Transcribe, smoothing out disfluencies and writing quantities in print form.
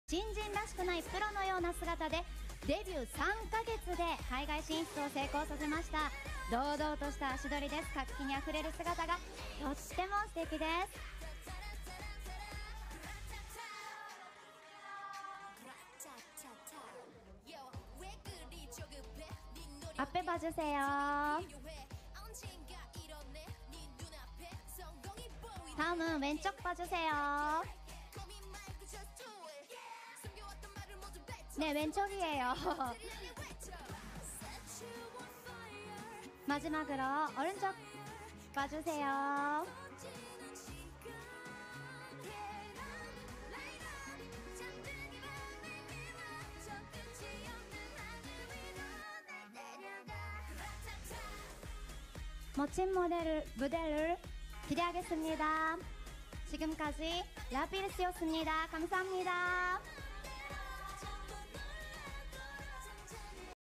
新人らしくないプロのような姿でデビュー3ヶ月で海外進出を成功させました。堂々とした足取りです。活気にあふれる姿がとっても素敵です。앞에 봐주세요. 다음은 왼쪽 봐주세요. 네, 왼쪽이에요. 마지막으로 오른쪽 봐주세요. 멋진 무대를 기대하겠습니다. 지금까지 라필스였습니다. 감사합니다.